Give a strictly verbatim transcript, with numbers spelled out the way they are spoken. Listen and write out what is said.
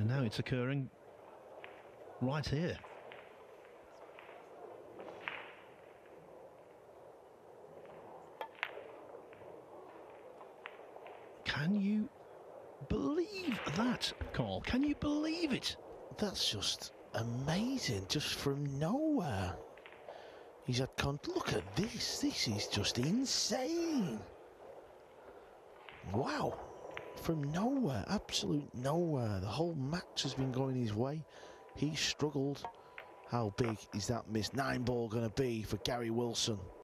And now it's occurring right here. Can you believe that, Carl? Can you believe it? That's just amazing, just from nowhere. He's had con- look at this, this is just insane. Wow. From nowhere, absolute nowhere. The whole match has been going his way. He's struggled. How big is that miss nine ball going to be for Gary Wilson?